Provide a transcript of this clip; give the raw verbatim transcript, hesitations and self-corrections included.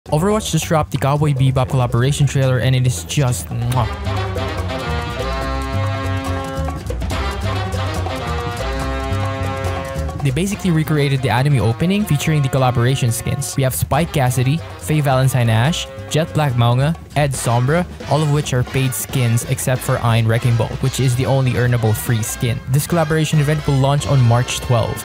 Overwatch just dropped the Cowboy Bebop collaboration trailer and it is just mwah. They basically recreated the anime opening featuring the collaboration skins. We have Spike Cassidy, Faye Valentine Ash, Jet Black Maunga, Ed Sombra, all of which are paid skins except for Ein Wrecking Ball, which is the only earnable free skin. This collaboration event will launch on March twelfth.